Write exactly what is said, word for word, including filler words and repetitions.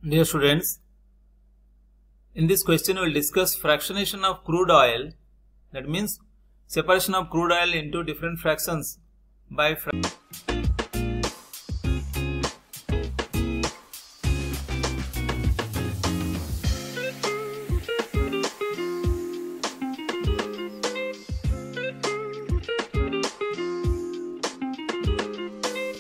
Dear students, in this question we will discuss fractionation of crude oil, that means separation of crude oil into different fractions by frac